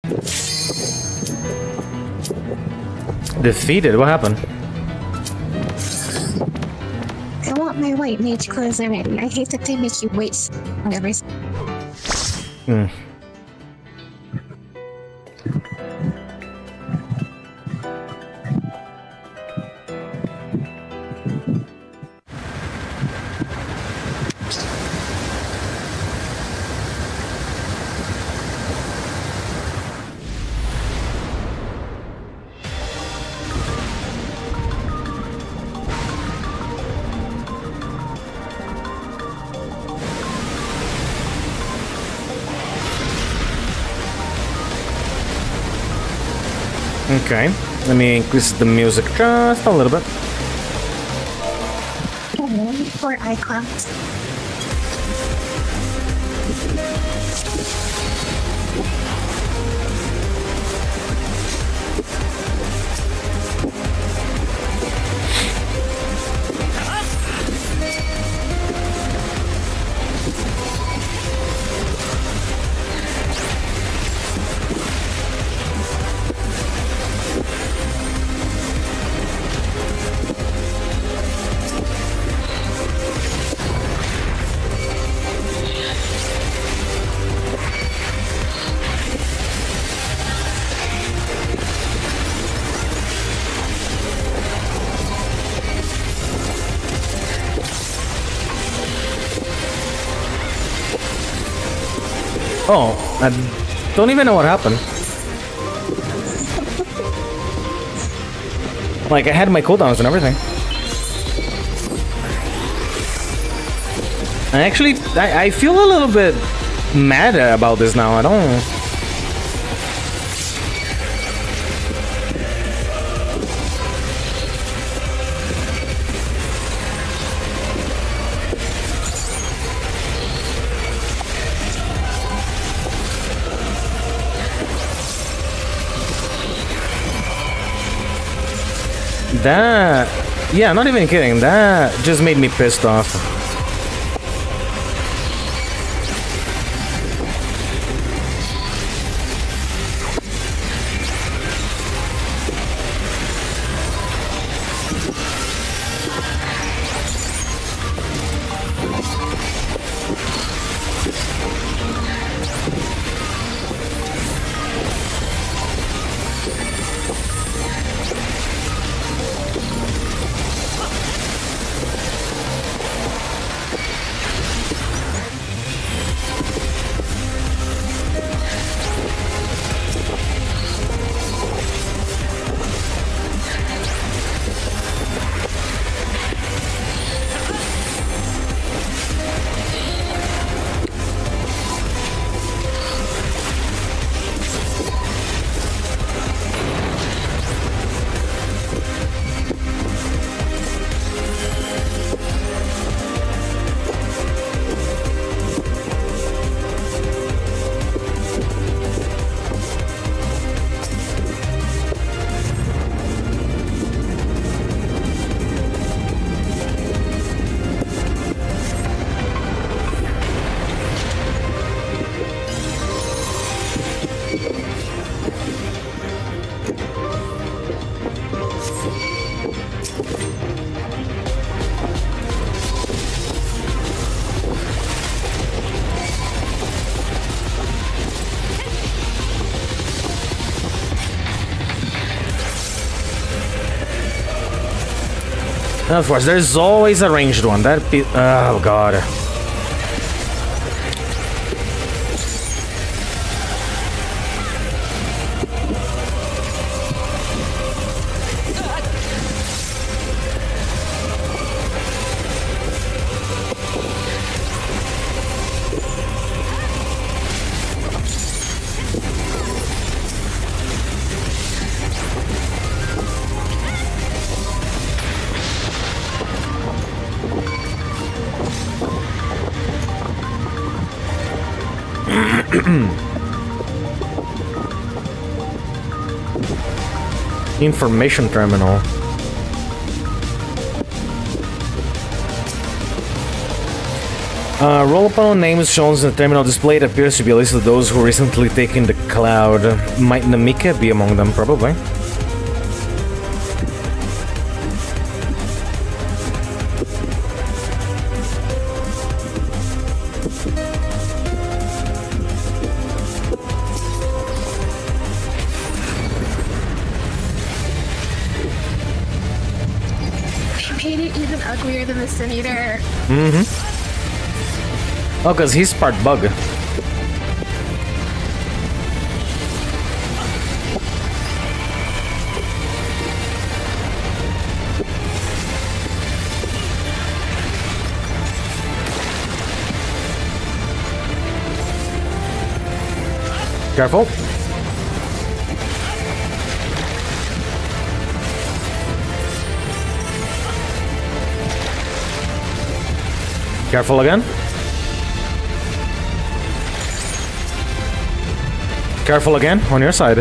Defeated? What happened? I want my white mage clothes already. I hate that they make you wait on everything. Hmm. Okay, let me increase the music just a little bit. For icons. Oh, I don't even know what happened. Like, I had my cooldowns and everything. And actually, I feel a little bit mad about this now. I don't... That... Yeah, not even kidding. That just made me pissed off. And of course, there's always a ranged one. That be... Oh, God. Information terminal. Roll upon names shown in the terminal display. It appears to be a list of those who recently taken the cloud. Might Namika be among them? Probably. Made it even uglier than the Sin-Eater. Mm-hmm. Oh, because he's part bug. Careful. Careful again. Careful again, on your side.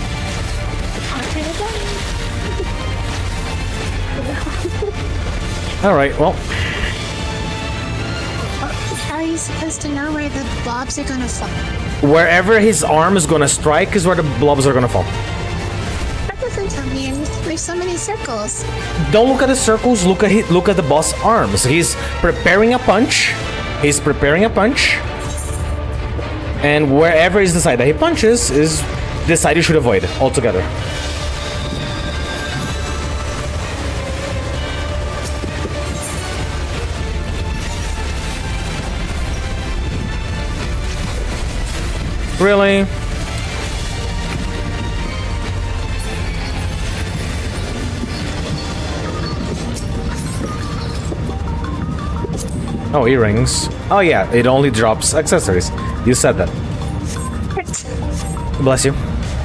Alright, well. How are you supposed to know where the blobs are gonna fall? Wherever his arm is gonna strike is where the blobs are gonna fall. That doesn't tell me. There's so many circles. Don't look at the circles, look at the boss arms. He's preparing a punch. He's preparing a punch. And wherever is the side that he punches is the side you should avoid altogether. Really? Oh, earrings. Oh yeah, it only drops accessories. You said that. Bless you.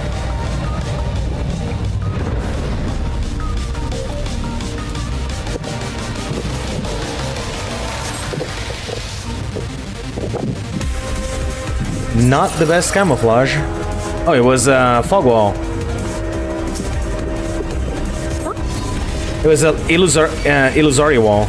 Not the best camouflage. Oh, it was a fog wall. It was an illusory wall.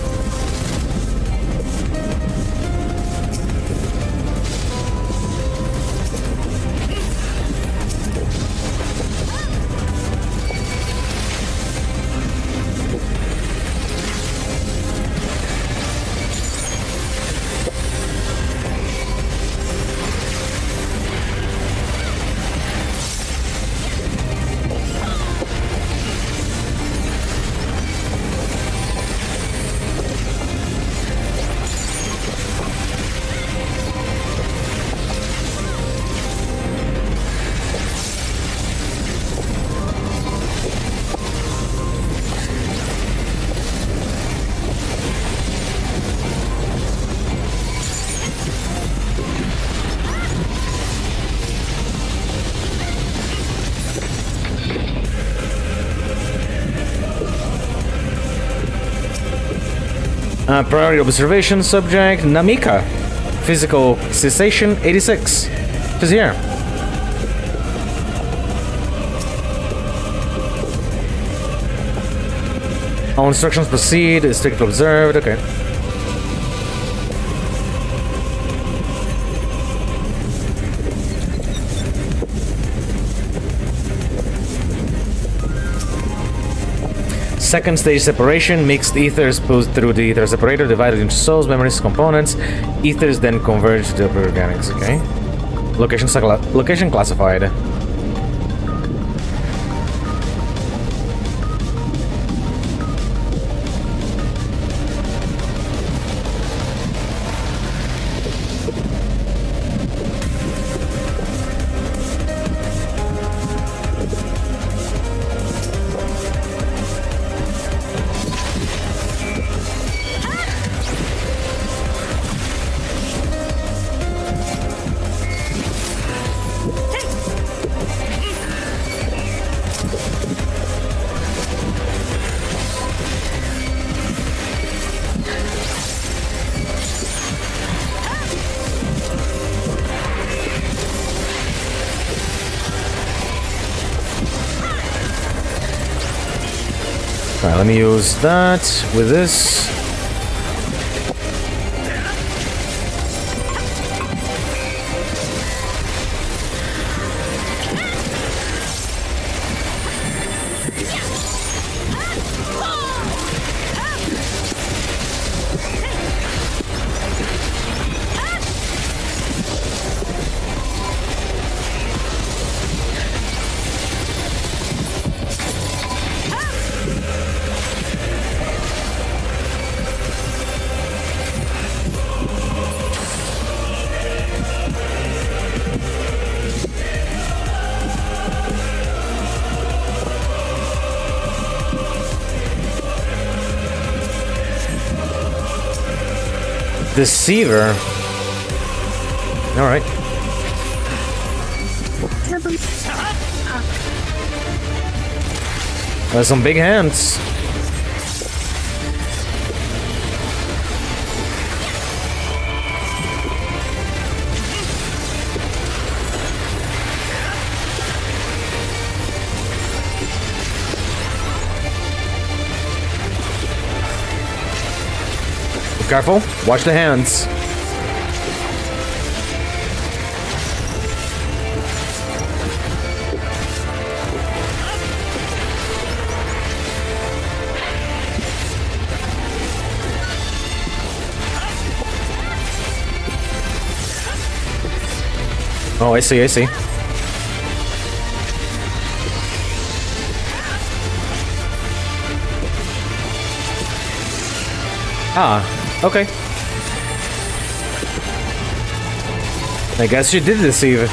Priority observation subject Namika. Physical cessation 86. She's here. All instructions proceed. Strictly observed. Okay. Second stage separation, mixed ethers pushed through the ether separator, divided into souls, memories, components. Ethers then converge to the organics, okay? Location classified. Alright, let me use that with this. Deceiver. Alright. There's some big hands. Careful. Watch the hands. Oh, I see, I see. Ah, okay. I guess you did deceive.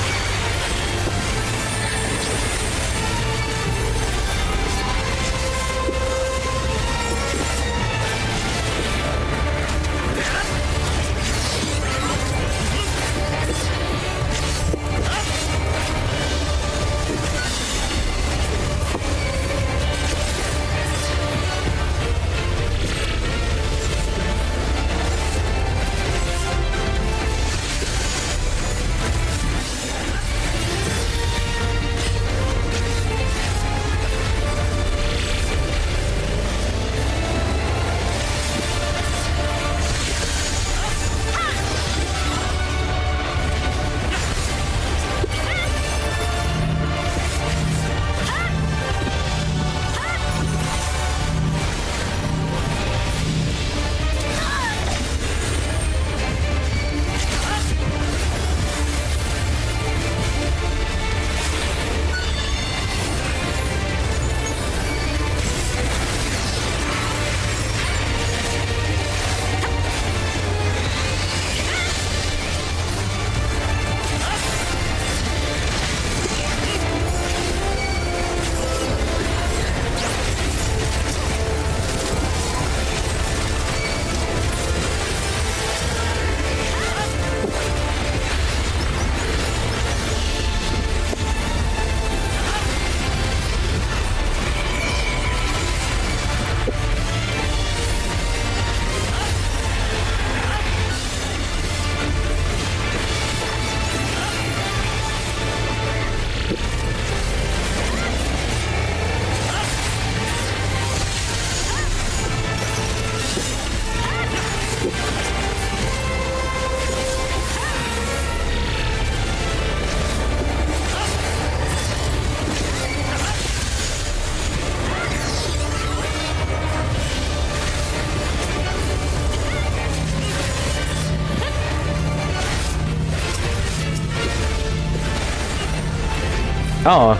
Oh.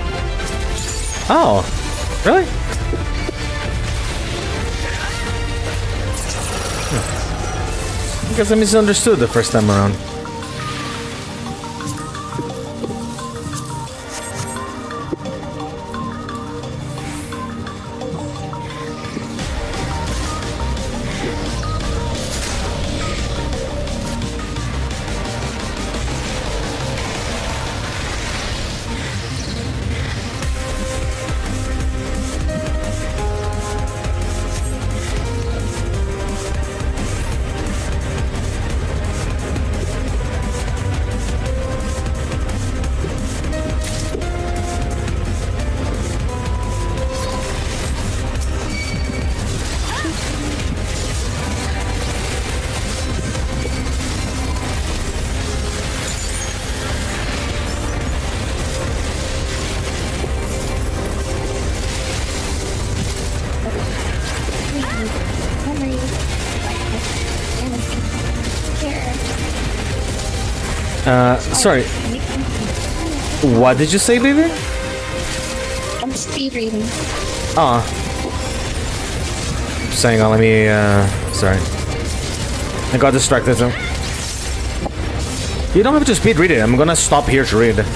Oh. Really? I guess I misunderstood the first time around. Sorry. What did you say, baby? I'm speed reading. Oh. Just hang on, let me, sorry. I got distracted, so. You don't have to speed read it, I'm gonna stop here to read.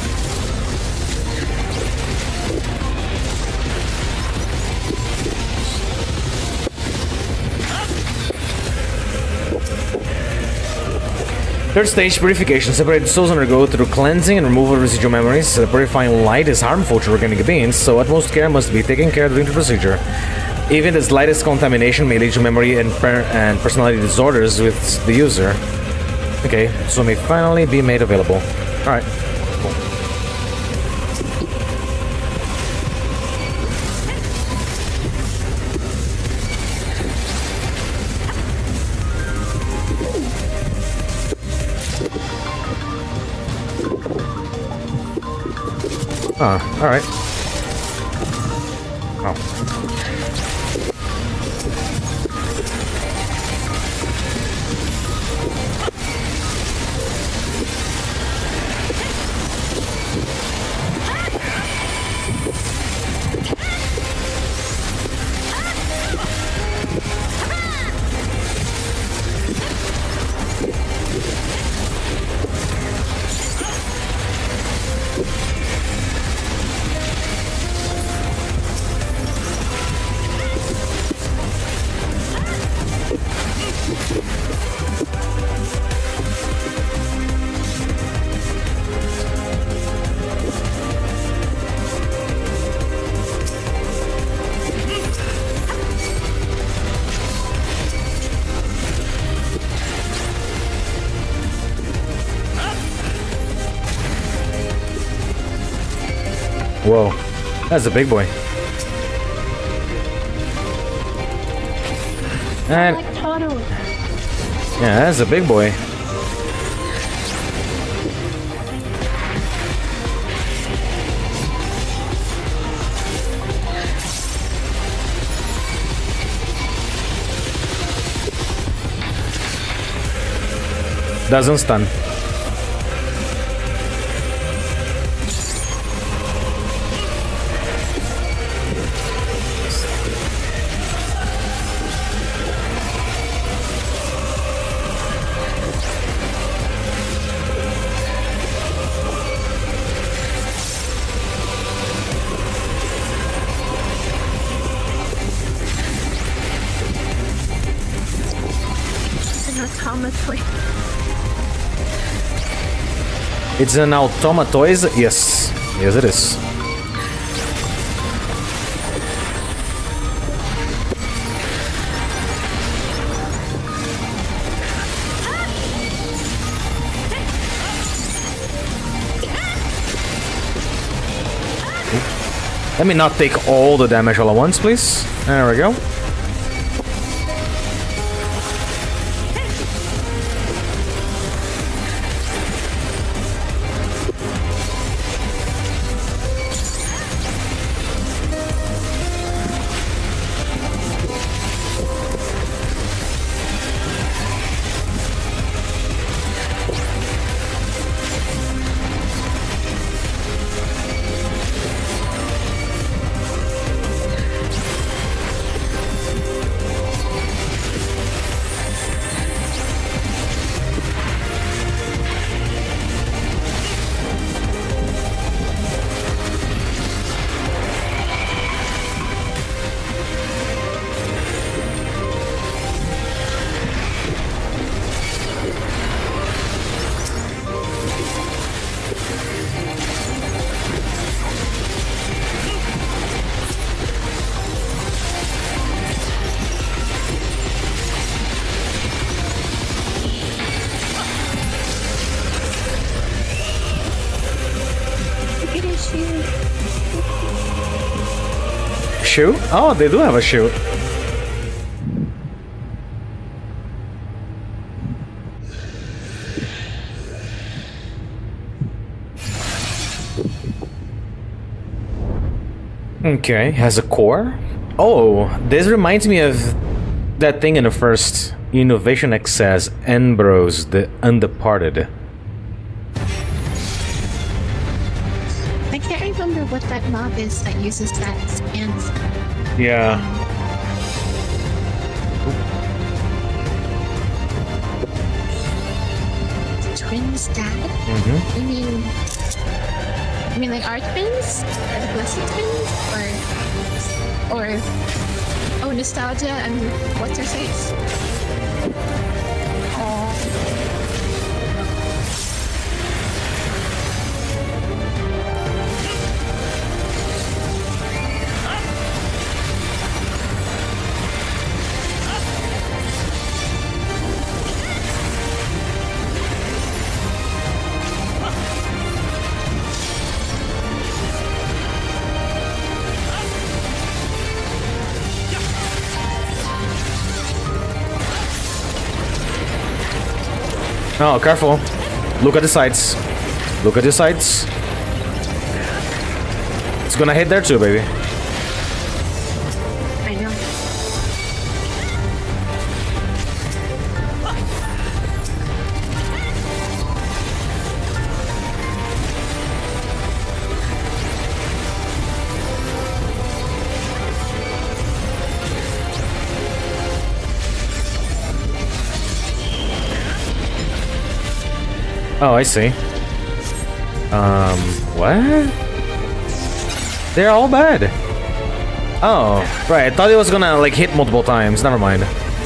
Third stage, purification. Separated souls undergo through cleansing and removal of residual memories. The purifying light is harmful to organic beings, so utmost care must be taken care during the procedure. Even the slightest contamination may lead to memory and personality disorders with the user. Okay, so may finally be made available. Alright, cool. Oh, alright. Oh. Whoa, that's a big boy. And yeah, that's a big boy. Doesn't stun. It's an automatoise? Yes. Yes, it is. Let me not take all the damage all at once, please. There we go. Shoe? Oh, they do have a shoe. Okay, has a core. Oh, this reminds me of that thing in the first Innovation X says, Ambrose, the Undeparted. I can't remember what that mob is that uses that stance. Yeah. Twins dad? Mm-hmm. You mean like our twins? Or the blessed twins? Or oh, nostalgia and what's her face? Oh. Oh, careful. Look at the sides. Look at the sides. It's gonna hit there too, baby. I know. Oh, I see. What? They're all bad. Oh, right. I thought it was gonna, like, hit multiple times. Never mind.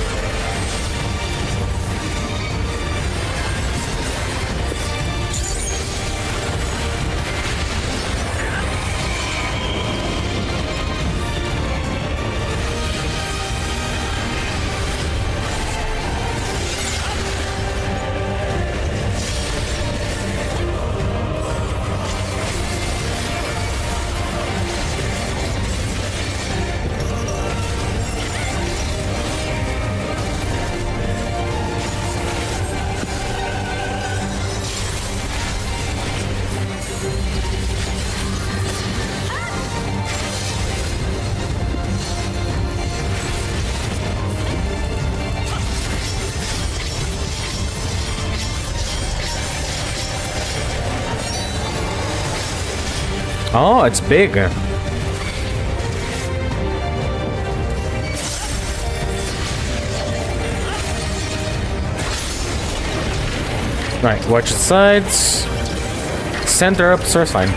Oh, it's big. Right, watch the sides. Center up, so it's fine.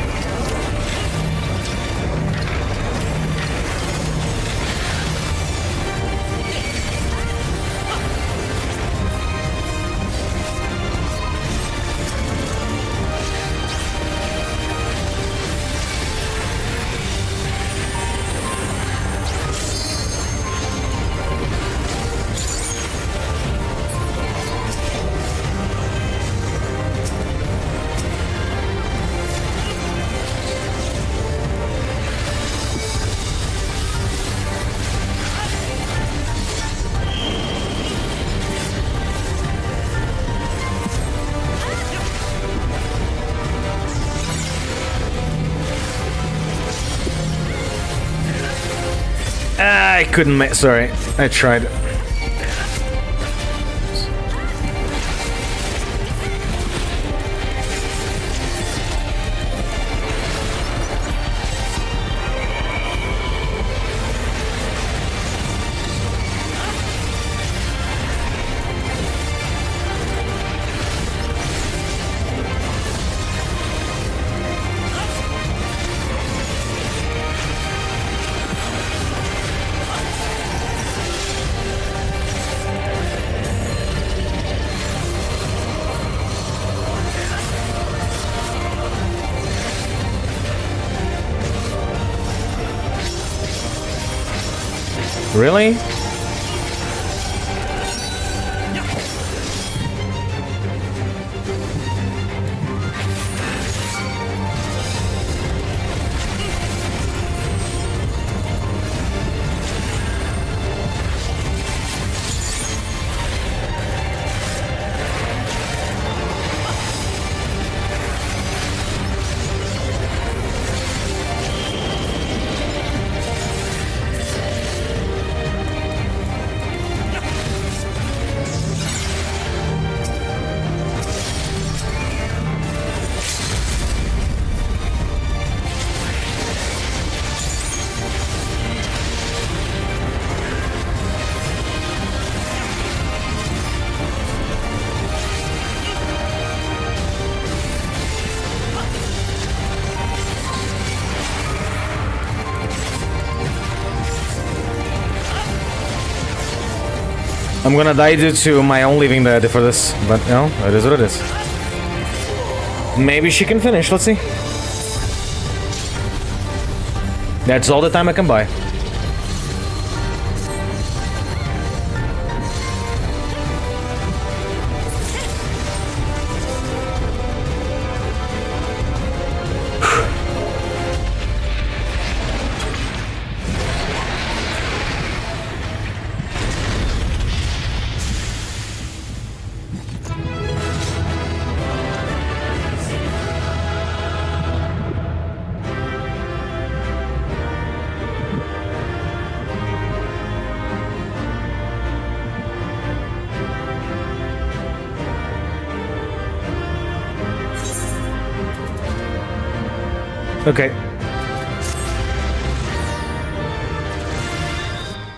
I couldn't make. Sorry, I tried. Really? I'm gonna die due to my own leaving the for this, but you know, it is what it is. Maybe she can finish, let's see. That's all the time I can buy. Okay.